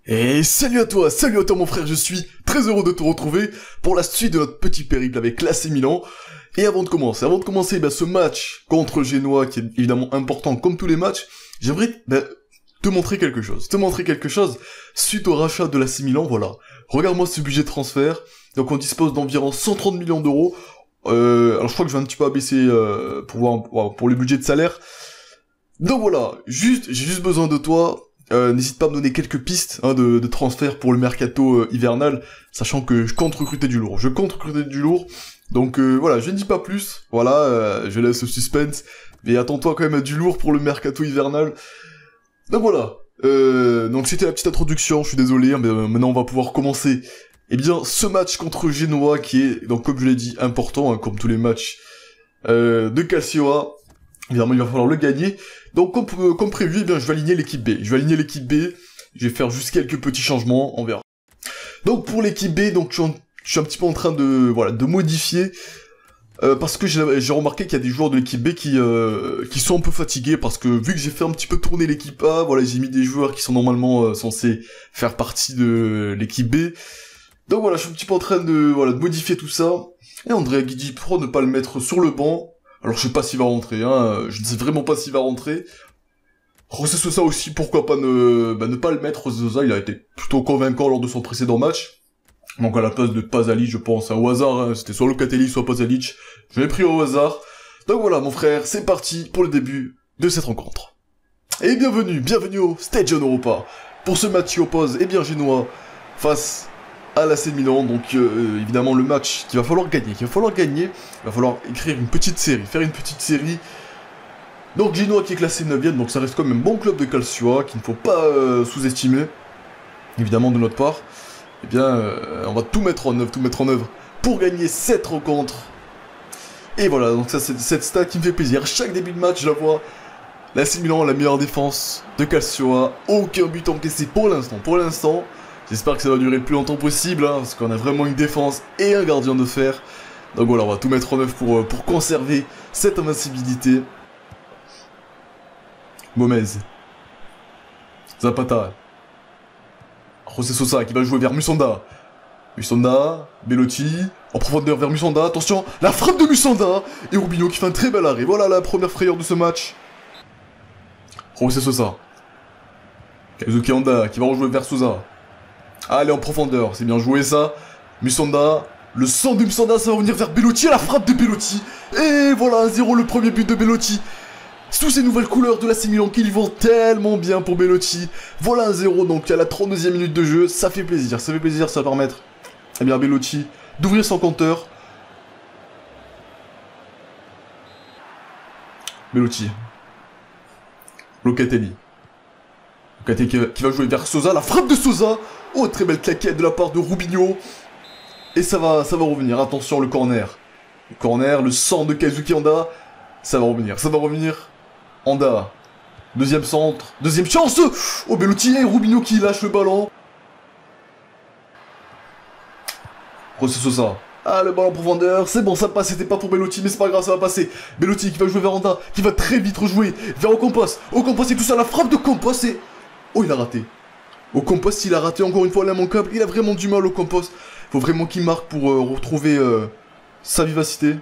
Et salut à toi mon frère, je suis très heureux de te retrouver pour la suite de notre petit périple avec l'AC Milan. Et avant de commencer ce match contre Genoa qui est évidemment important comme tous les matchs, j'aimerais te montrer quelque chose. Suite au rachat de l'AC Milan, voilà. Regarde-moi ce budget de transfert. Donc on dispose d'environ 130 millions d'euros. Alors je crois que je vais un petit peu abaisser pour le budget de salaire. Donc voilà, j'ai juste besoin de toi. N'hésite pas à me donner quelques pistes de transfert pour le mercato hivernal, sachant que je compte recruter du lourd. Donc voilà, je ne dis pas plus. Voilà, je laisse le suspense. Mais attends-toi quand même à du lourd pour le mercato hivernal. Donc voilà. Donc c'était la petite introduction, je suis désolé, mais maintenant on va pouvoir commencer. Eh bien, ce match contre Genoa qui est, donc comme je l'ai dit, important, comme tous les matchs de Calcio. Évidemment, il va falloir le gagner. Donc, comme prévu, eh bien, je vais aligner l'équipe B. Je vais faire juste quelques petits changements, on verra. Donc, pour l'équipe B, donc, je suis un petit peu en train de modifier. Parce que j'ai remarqué qu'il y a des joueurs de l'équipe B qui sont un peu fatigués. Parce que, vu que j'ai fait un petit peu tourner l'équipe A, voilà, j'ai mis des joueurs qui sont normalement censés faire partie de l'équipe B. Donc voilà, je suis un petit peu en train de modifier tout ça. Et Andrea Guidi, pour ne pas le mettre sur le banc. Alors je sais pas s'il va rentrer, je ne sais vraiment pas s'il va rentrer. José Sosa aussi, pourquoi pas ne pas le mettre. José Sosa, il a été plutôt convaincant lors de son précédent match. Donc à la place de Pasalic, je pense, au hasard, c'était soit Locatelli, soit Pasalic. Je l'ai pris au hasard. Donc voilà mon frère, c'est parti pour le début de cette rencontre. Et bienvenue au Stade Europa. Pour ce match qui oppose, Genoa face à l'AC Milan, donc évidemment le match qu'il va falloir gagner, il va falloir écrire faire une petite série. Donc Genoa qui est classé 9ème, donc ça reste quand même un bon club de Calcio, qu'il ne faut pas sous-estimer, évidemment de notre part. Eh bien, on va tout mettre en œuvre pour gagner cette rencontre. Et voilà, donc ça c'est cette stat qui me fait plaisir. Chaque début de match, je la vois. L'AC Milan, la meilleure défense de Calcio, aucun but encaissé pour l'instant. J'espère que ça va durer le plus longtemps possible, parce qu'on a vraiment une défense et un gardien de fer. Donc voilà, on va tout mettre en œuvre pour conserver cette invincibilité. Gomez. Zapata. José Sosa qui va jouer vers Musonda. Belotti, en profondeur vers Musonda, attention, la frappe de Musonda. Et Rubinho qui fait un très bel arrêt. Voilà la première frayeur de ce match. José Sosa. Kazuki Honda qui va rejouer vers Souza. Allez, en profondeur, c'est bien joué ça. Musonda, le sang de Musonda, ça va revenir vers Belotti, la frappe de Belotti. Et voilà, 1-0, le premier but de Belotti. Sous ces nouvelles couleurs de l'AC Milan qui lui vont tellement bien pour Belotti. Voilà 1-0, donc à la 32e minute de jeu, ça fait plaisir, ça va permettre, Belotti d'ouvrir son compteur. Belotti. Locatelli qui va jouer vers Souza, la frappe de Souza. Oh, très belle claquette de la part de Rubinho. Et ça va revenir. Attention, le corner. Le sang de Kazuki Honda. Ça va revenir. Honda. Deuxième centre. Deuxième chance. Oh, Belotti et Rubinho qui lâche le ballon. José Sosa. Ah, le ballon en profondeur. C'est bon, ça passe. C'était pas pour Belotti, mais c'est pas grave, ça va passer. Belotti qui va jouer vers Honda. Qui va très vite rejouer vers Ocampos. Ocampos et tout ça. La frappe de Ocampos et... Oh, il a raté. Ocampos, il a raté encore une fois l'immanquable. Il a vraiment du mal, Ocampos. Faut vraiment qu'il marque pour retrouver sa vivacité.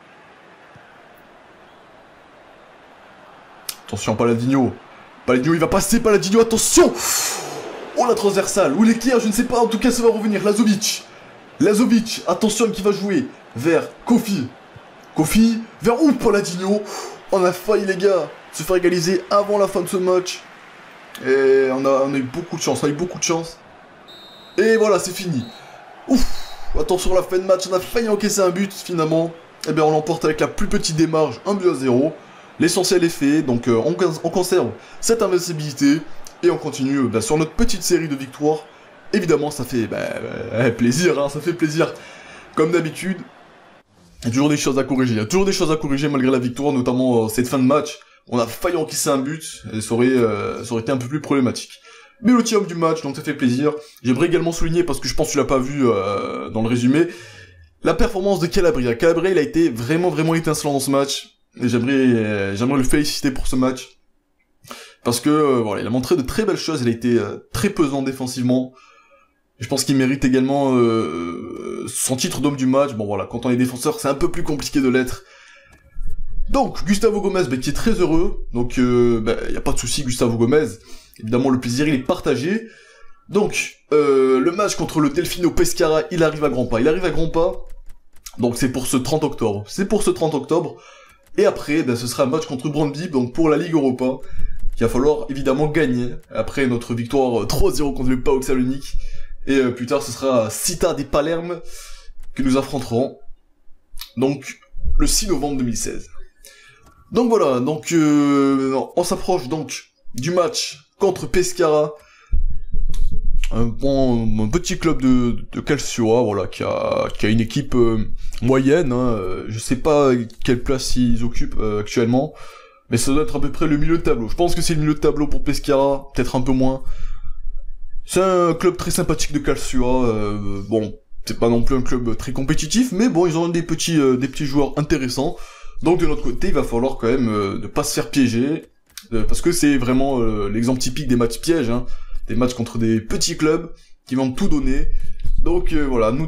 Attention, Palladino, il va passer, Palladino, attention. Oh, la transversale. Ou l'éclair, je ne sais pas. En tout cas, ça va revenir. Lazovic, attention, qui va jouer vers Kofi. Vers où, Palladino. On a failli, les gars, se faire égaliser avant la fin de ce match. Et on a eu beaucoup de chance, Et voilà, c'est fini. Ouf. Attention, la fin de match, on a failli encaisser un but, finalement. Eh bien, on l'emporte avec la plus petite démarche, 1-0. L'essentiel est fait, donc on conserve cette invincibilité. Et on continue sur notre petite série de victoires. Évidemment, ça fait plaisir, ça fait plaisir. Comme d'habitude, il y a toujours des choses à corriger, malgré la victoire, notamment cette fin de match. On a failli encaisser un but, et ça aurait été un peu plus problématique. Belotti homme du match, donc ça fait plaisir. J'aimerais également souligner, parce que je pense que tu l'as pas vu dans le résumé, la performance de Calabria. Calabria, il a été vraiment étincelant dans ce match. Et j'aimerais le féliciter pour ce match. parce que voilà, il a montré de très belles choses, il a été très pesant défensivement. Je pense qu'il mérite également son titre d'homme du match. Bon voilà, quand on est défenseur, c'est un peu plus compliqué de l'être. Donc, Gustavo Gomez, qui est très heureux. Donc, y a pas de souci, Gustavo Gomez. Évidemment, le plaisir, il est partagé. Donc, le match contre le Delfino Pescara, il arrive à grands pas. Il arrive à grands pas. Donc, c'est pour ce 30 octobre. C'est pour ce 30 octobre. Et après, ce sera un match contre Brøndby, donc pour la Ligue Europa. Qu'il va falloir, évidemment, gagner. Après notre victoire 3-0 contre le PAOK Salonique. Et plus tard, ce sera Città di Palerme que nous affronterons. Donc, le 6 novembre 2016. Donc voilà, donc on s'approche donc du match contre Pescara. Un petit club de Calcio, voilà, qui a une équipe moyenne. Hein, je sais pas quelle place ils occupent actuellement. Mais ça doit être à peu près le milieu de tableau. Je pense que c'est le milieu de tableau pour Pescara, peut-être un peu moins. C'est un club très sympathique de Calcio. Bon, c'est pas non plus un club très compétitif, mais bon, ils ont des petits joueurs intéressants. Donc de notre côté, il va falloir quand même ne pas se faire piéger, parce que c'est vraiment l'exemple typique des matchs pièges, hein, des matchs contre des petits clubs qui vont tout donner. Donc voilà, nous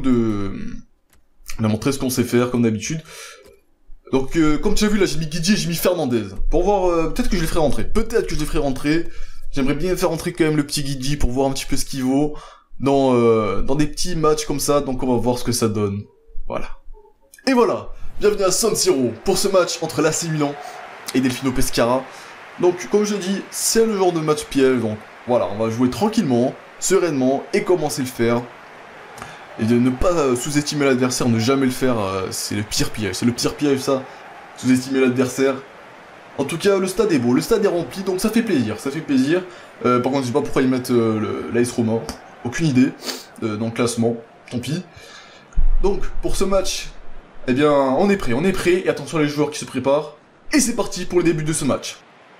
on a montré ce qu'on sait faire comme d'habitude. Donc comme tu as vu là, j'ai mis Guidi et j'ai mis Fernandez pour voir. Peut-être que je les ferai rentrer. Peut-être que je les ferai rentrer. J'aimerais bien faire rentrer quand même le petit Guidi pour voir un petit peu ce qu'il vaut dans des petits matchs comme ça. Donc on va voir ce que ça donne. Voilà. Et voilà. Bienvenue à San Siro pour ce match entre l'AC Milan et Delfino Pescara. Donc, comme je dis, c'est le genre de match piège. Donc, voilà, on va jouer tranquillement, sereinement et commencer le faire. Et de ne pas sous-estimer l'adversaire, ne jamais le faire, c'est le pire piège. C'est le pire piège, ça. Sous-estimer l'adversaire. En tout cas, le stade est beau, le stade est rempli, donc ça fait plaisir. Ça fait plaisir. Par contre, je sais pas pourquoi ils mettent l'AS Roma. Aucune idée. Dans le classement. Tant pis. Donc, pour ce match. Eh bien, on est prêt, et attention les joueurs qui se préparent. Et c'est parti pour le début de ce match.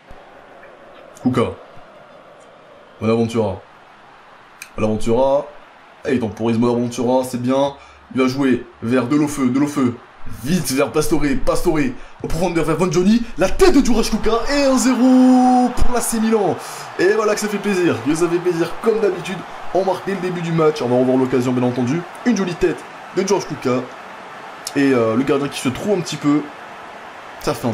Kuka. Bonaventura. Bonaventura. Et il temporise Bonaventura, c'est bien. Il va jouer vers Delofeu. Vite vers Pastore. Au profondeur vers Von Johnny. La tête de Juraj Kuka. Et 1-0 pour l'AC Milan. Et voilà que ça fait plaisir. Ça fait plaisir comme d'habitude. On marque dès le début du match. On va revoir l'occasion bien entendu. Une jolie tête de Juraj Kuka. Et le gardien qui se trouve un petit peu, ça fait 1-0.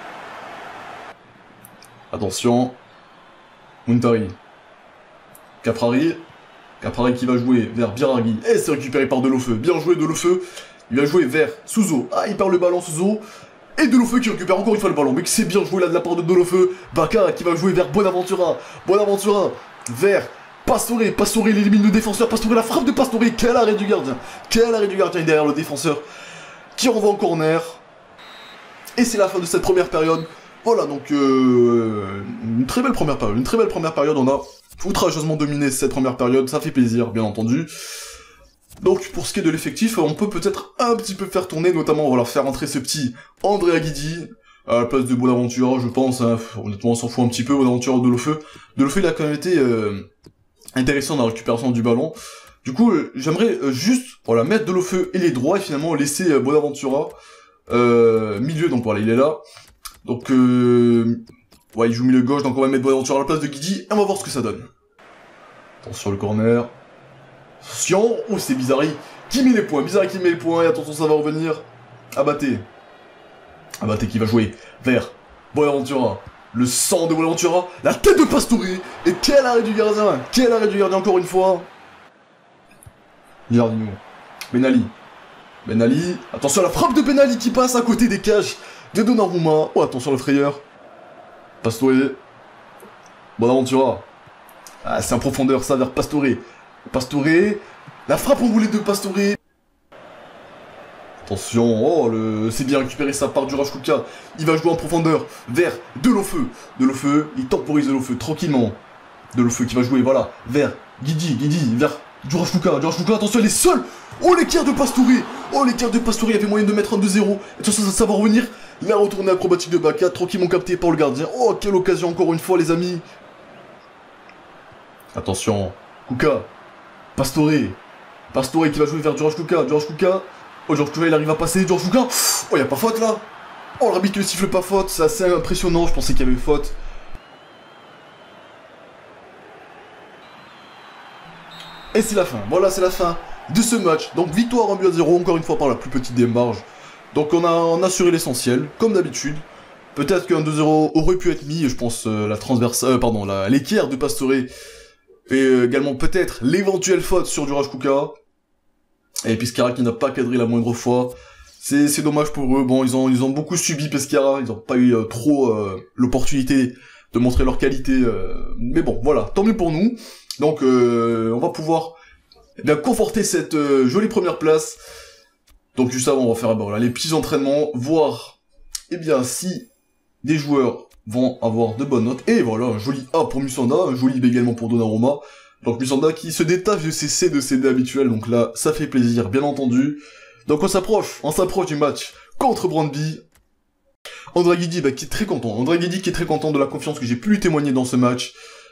Attention. Muntari. Caprari qui va jouer vers Biraghi. Et c'est récupéré par Delofeu. Bien joué Delofeu. Il va jouer vers Suzo. Ah, il perd le ballon Suzo. Et Delofeu qui récupère encore une fois le ballon. Mais c'est bien joué là de la part de Delofeu. Baka qui va jouer vers Bonaventura. Vers Pastore il élimine le défenseur. Pastore, la frappe de Pastore. Quel arrêt du gardien. Derrière le défenseur. Qui renvoie en corner. Et c'est la fin de cette première période. Voilà, donc une très belle première période. On a outrageusement dominé cette première période. Ça fait plaisir, bien entendu. Donc, pour ce qui est de l'effectif, on peut peut-être un petit peu faire tourner. Notamment, on va leur faire entrer ce petit Andrea Guidi. À la place de Bonaventura, je pense. Hein, honnêtement, on s'en fout un petit peu. Bonaventura, Delofeu, il a quand même été intéressant dans la récupération du ballon. Du coup, j'aimerais juste mettre Delofeu et les droits et finalement laisser Bonaventura milieu. Donc voilà, il est là. Donc, il joue milieu gauche, donc on va mettre Bonaventura à la place de Guidi et on va voir ce que ça donne. Attention le corner. Attention, oh c'est Bizarri qui met les points, et attention ça va revenir. Abaté qui va jouer vers Bonaventura. Le sang de Bonaventura, la tête de Pastore. Et quel arrêt du gardien encore une fois. Giardino. Benali. Attention à la frappe de Benali qui passe à côté des cages de Donnarumma. Oh, attention le frayeur. Pastore. Bonaventura. Ah, c'est en profondeur ça vers Pastore. La frappe enroulée de Pastore. Attention, c'est bien récupéré ça par Juraj Kuka. Il va jouer en profondeur vers Delofeu. Il temporise Delofeu tranquillement. Delofeu qui va jouer, voilà, vers Guidi, vers Juraj Kuka, attention, il est seul. Oh, l'écart de Pastore, il y avait moyen de mettre un 2-0. Attention, ça va revenir. La retournée acrobatique de Baka, tranquillement capté par le gardien. Oh, quelle occasion encore une fois, les amis. Attention, Kuka, Pastore qui va jouer vers Juraj Kuka. Oh, Juraj Kuka, il arrive à passer. Juraj Kuka. Oh, y a pas faute là. Oh, l'arbitre ne siffle pas faute. C'est assez impressionnant. Je pensais qu'il y avait faute. Et c'est la fin, voilà, c'est la fin de ce match. Donc victoire 1-0, encore une fois par la plus petite des marges. Donc on a assuré l'essentiel, comme d'habitude. Peut-être qu'un 2-0 aurait pu être mis, je pense, l'équerre de Pastore. Et également peut-être l'éventuelle faute sur Juraj Kuka. Et Pescara qui n'a pas cadré la moindre fois. C'est dommage pour eux. Bon, ils ont beaucoup subi Pescara, ils n'ont pas eu trop l'opportunité de montrer leur qualité. Mais bon, voilà, tant mieux pour nous. Donc on va pouvoir bien conforter cette jolie première place. Donc juste avant, on va faire voilà, les petits entraînements, voir si des joueurs vont avoir de bonnes notes. Et voilà, un joli A pour Musonda, un joli B également pour Donnarumma. Donc Musonda qui se détache de ses C de CD habituels, donc là, ça fait plaisir, bien entendu. Donc on s'approche du match contre Brøndby. André Guidi qui est très content. André Guidi qui est très content de la confiance que j'ai pu lui témoigner dans ce match.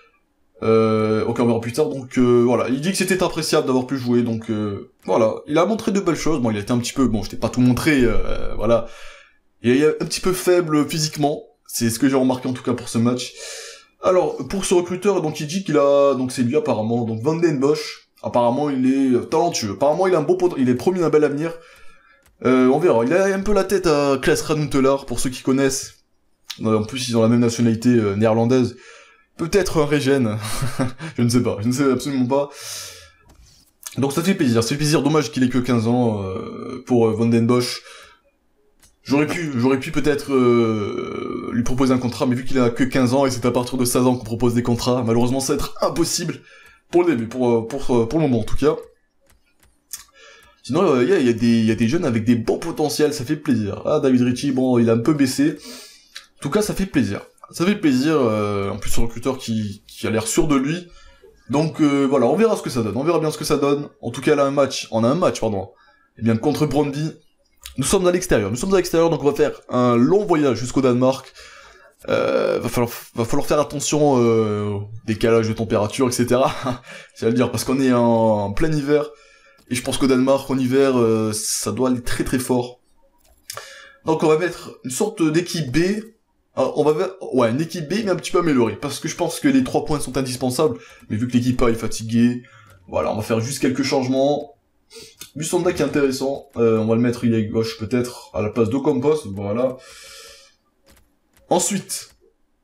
Aucun verra plus tard, donc voilà, il dit que c'était appréciable d'avoir pu jouer, donc voilà, il a montré de belles choses. Bon, il a été un petit peu, je t'ai pas tout montré, voilà, il est un petit peu faible physiquement, c'est ce que j'ai remarqué en tout cas pour ce match. Alors, pour ce recruteur, donc il dit qu'il a, donc c'est lui apparemment, donc Van den Bosch, apparemment il est talentueux, apparemment il a un beau il est promis un bel avenir, on verra, il a un peu la tête à Klaas Ranhuntelaar, pour ceux qui connaissent, en plus ils ont la même nationalité néerlandaise. Peut-être un régène, je ne sais absolument pas. Donc ça fait plaisir, dommage qu'il ait que 15 ans pour Van den Bosch. J'aurais pu peut-être lui proposer un contrat, mais vu qu'il a que 15 ans et c'est à partir de 16 ans qu'on propose des contrats, malheureusement ça va être impossible pour le début, pour le moment en tout cas. Sinon, il y a des jeunes avec des bons potentiels, ça fait plaisir. Ah, David Ritchie, bon, il a un peu baissé. En tout cas, ça fait plaisir. Ça fait plaisir, en plus ce recruteur qui a l'air sûr de lui. Donc voilà, on verra ce que ça donne, on verra bien ce que ça donne. En tout cas, là, on a un match, pardon. Et bien, contre Brøndby, nous sommes à l'extérieur, donc on va faire un long voyage jusqu'au Danemark. Va falloir faire attention au décalage de température, etc. C'est à le dire, parce qu'on est en plein hiver. Et je pense qu'au Danemark, en hiver, ça doit aller très très fort. Donc on va mettre une sorte d'équipe B. Alors, on va faire, une équipe B, mais un petit peu améliorée, parce que je pense que les 3 points sont indispensables, mais vu que l'équipe A est fatiguée, voilà, on va faire juste quelques changements. Musonda qui est intéressant, on va le mettre, il est gauche peut-être, à la place d'Ocampos, voilà. Ensuite,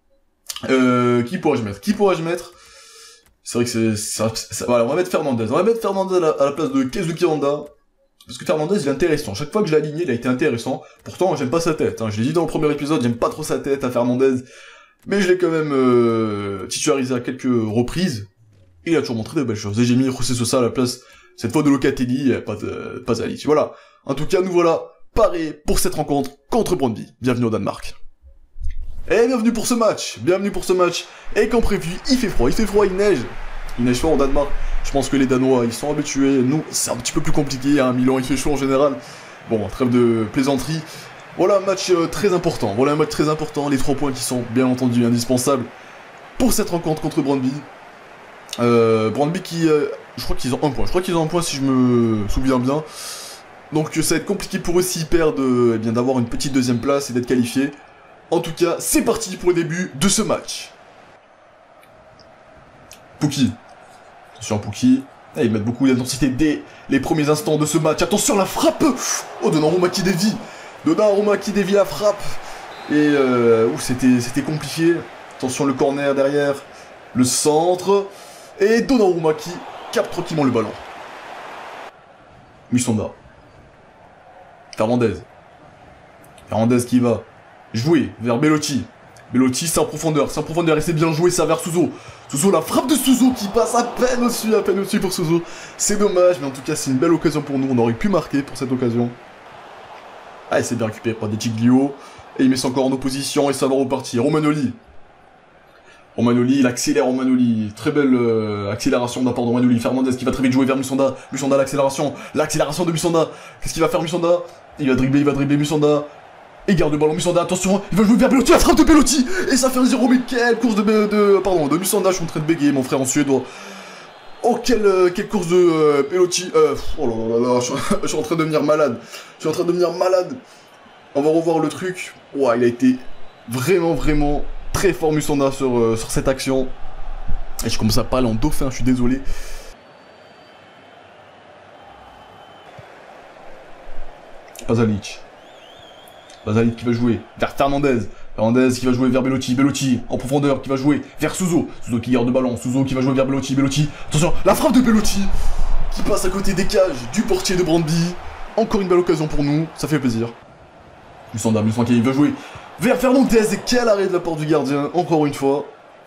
qui pourrais-je mettre? C'est vrai que voilà, on va mettre Fernandez à la place de Kesukiranda. Parce que Fernandez, il est intéressant. Chaque fois que je l'ai aligné, il a été intéressant. Pourtant, j'aime pas sa tête. Je l'ai dit dans le premier épisode, j'aime pas trop sa tête à Fernandez. Mais je l'ai quand même titularisé à quelques reprises. Et il a toujours montré de belles choses. Et j'ai mis José Sosa à la place, cette fois de Locatelli, pas Ali. Voilà. En tout cas, nous voilà parés pour cette rencontre contre Brøndby. Bienvenue au Danemark. Et bienvenue pour ce match. Et comme prévu, il fait froid, il neige. Il neige fort au Danemark. Je pense que les Danois, ils sont habitués. Nous, c'est un petit peu plus compliqué. À Milan, il fait chaud en général. Bon, trêve de plaisanterie. Voilà un match très important. Les 3 points qui sont, bien entendu, indispensables pour cette rencontre contre Brøndby. Brøndby qui... je crois qu'ils ont un point. Si je me souviens bien. Donc ça va être compliqué pour eux s'ils perdent d'avoir une petite deuxième place et d'être qualifiés. En tout cas, c'est parti pour le début de ce match. Pukki. Attention Pukki. Ils mettent beaucoup d'intensité dès les premiers instants de ce match. Attention la frappe. Oh, Donnarumma qui dévie la frappe. Et c'était compliqué. Attention le corner derrière. Le centre. Et Donnarumma qui capte tranquillement le ballon. Musonda. Fernandez qui va jouer vers Belotti. Belotti, c'est en profondeur, et c'est bien joué ça vers Suso. Suso, la frappe de Suso qui passe à peine au-dessus pour Suso. C'est dommage, mais en tout cas, c'est une belle occasion pour nous. On aurait pu marquer pour cette occasion. Ah, il s'est bien récupéré par Detiglio. Et il met son corps en opposition et ça va repartir. Romagnoli, il accélère Romagnoli. Très belle accélération de la part de Romagnoli. Fernandez qui va très vite jouer vers Musonda. Musonda, l'accélération de Musonda. Qu'est-ce qu'il va faire Musonda? Il va dribbler Musonda. Et garde le ballon, Musonda, attention, il va jouer vers Belotti, la frappe de Belotti. Et ça fait un 0, mais quelle course de Musonda, je suis en train de bégayer, mon frère en suédois. Oh, quelle course de Belotti. Oh là là là, je suis en train de devenir malade. On va revoir le truc. Ouah, il a été vraiment très fort Musonda sur cette action. Et je commence à parler en dauphin, je suis désolé. Pasalic. Pasalic qui va jouer vers Fernandez. Fernandez qui va jouer vers Belotti. Belotti en profondeur qui va jouer vers Suso. Suso qui garde le ballon. Suso qui va jouer vers Belotti. Belotti. Attention, la frappe de Belotti qui passe à côté des cages du portier de Brandby. Encore une belle occasion pour nous. Ça fait plaisir. Musanda qui va jouer vers Fernandez. Et quel arrêt de la part du gardien. Encore une fois.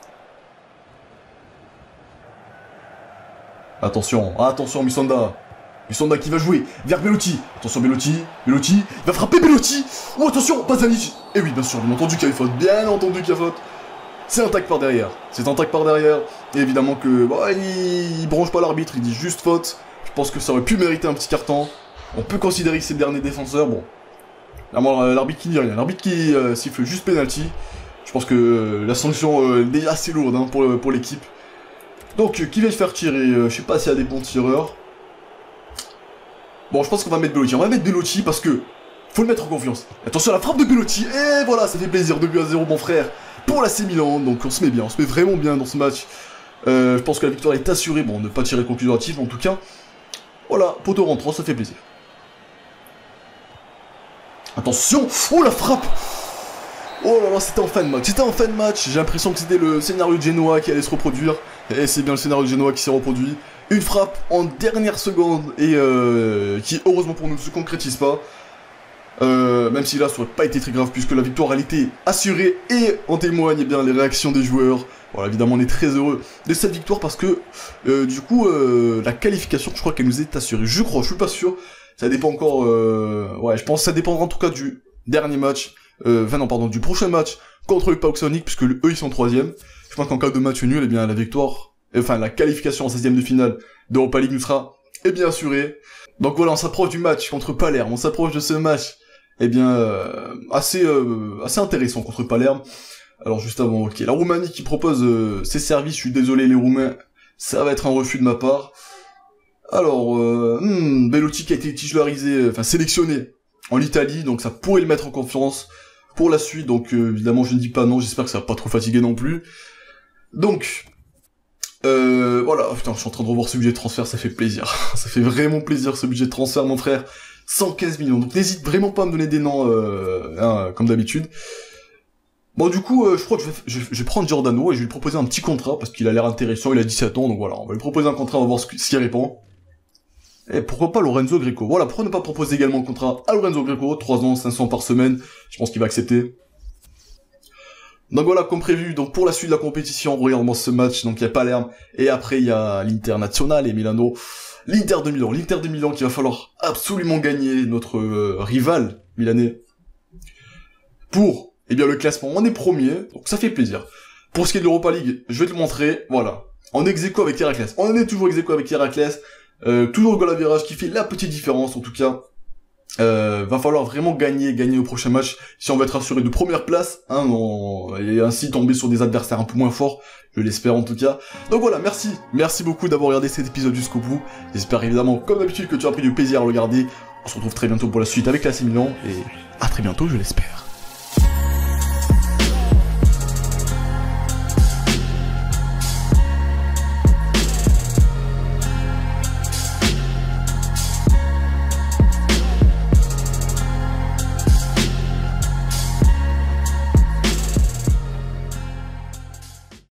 Attention, attention Musanda. Musanda qui va jouer vers Belotti. Attention Belotti, Belotti, il va frapper Belotti. Oh attention, Pasalic. Et oui bien sûr, bien entendu qu'il y a faute, bien entendu qu'il y a faute. C'est un tac par derrière, c'est un tac par derrière. Et évidemment que, bah, il bronche pas l'arbitre, il dit juste faute. Je pense que ça aurait pu mériter un petit carton. On peut considérer que c'est le dernier défenseur, bon. L'arbitre qui dit rien, l'arbitre qui siffle juste penalty. Je pense que la sanction est déjà assez lourde hein, pour l'équipe. Donc, qui va le faire tirer je sais pas s'il y a des bons tireurs. Bon, je pense qu'on va mettre Belotti. On va mettre Belotti parce que faut le mettre en confiance. Attention à la frappe de Belotti. Et voilà, ça fait plaisir. 2-0, mon frère, pour l'AC Milan. Donc, on se met bien. On se met vraiment bien dans ce match. Je pense que la victoire est assurée. Bon, ne pas tirer de conclusion hâtive, mais en tout cas, voilà, poteau rentrant, ça fait plaisir. Attention. Oh, la frappe. Oh là là, c'était en fin de match. C'était en fin de match. J'ai l'impression que c'était le scénario de Genoa qui allait se reproduire. Et c'est bien le scénario de Genoa qui s'est reproduit. Une frappe en dernière seconde et qui, heureusement pour nous, ne se concrétise pas. Même si là, ça aurait pas été très grave puisque la victoire, elle était assurée. Et en témoigne eh bien, les réactions des joueurs. Voilà, évidemment, on est très heureux de cette victoire parce que, du coup, la qualification, je crois qu'elle nous est assurée. Je crois, je suis pas sûr. Ça dépend encore... ouais, je pense que ça dépendra en tout cas du dernier match. Enfin non, pardon, du prochain match contre le PAOK Sonic puisque eux, ils sont 3e. Je pense qu'en cas de match nul, eh bien, la victoire... Enfin, la qualification en 16e de finale d'Europa League nous sera, eh bien, assurée. Donc voilà, on s'approche du match contre Palerme. On s'approche de ce match, eh bien, assez intéressant contre Palerme. Alors, juste avant, ok. La Roumanie qui propose ses services. Je suis désolé, les Roumains. Ça va être un refus de ma part. Alors, Belotti qui a été titularisé, enfin, sélectionné en Italie. Donc, ça pourrait le mettre en confiance pour la suite. Donc, évidemment, je ne dis pas non. J'espère que ça va pas trop fatiguer non plus. Donc... voilà, putain, je suis en train de revoir ce budget de transfert, ça fait plaisir. Ça fait vraiment plaisir ce budget de transfert, mon frère. 115 millions, donc n'hésite vraiment pas à me donner des noms, hein, comme d'habitude. Bon, du coup, je crois que je vais prendre Giordano et je vais lui proposer un petit contrat, parce qu'il a l'air intéressant, il a 17 ans, donc voilà, on va lui proposer un contrat, on va voir ce qu'il répond. Et pourquoi pas Lorenzo Greco. Voilà, pourquoi ne pas proposer également le contrat à Lorenzo Greco, 3 ans, 500 par semaine, je pense qu'il va accepter. Donc voilà, comme prévu, donc pour la suite de la compétition, regardons ce match, donc il y a Palerme, et après il y a l'Internazionale et Milano, l'Inter de Milan qu'il va falloir absolument gagner, notre rival milanais, pour, eh bien, le classement. On est premier, donc ça fait plaisir. Pour ce qui est de l'Europa League, je vais te le montrer, voilà. On est ex-aequo avec Héraclès, on est toujours ex-aequo avec Héraclès, toujours le goal average qui fait la petite différence, en tout cas. Va falloir vraiment gagner au prochain match si on veut être assuré de première place, hein, et ainsi tomber sur des adversaires un peu moins forts, je l'espère en tout cas. Donc voilà, merci beaucoup d'avoir regardé cet épisode jusqu'au bout. J'espère évidemment, comme d'habitude, que tu as pris du plaisir à le regarder. On se retrouve très bientôt pour la suite avec l'AC Milan, et à très bientôt, je l'espère.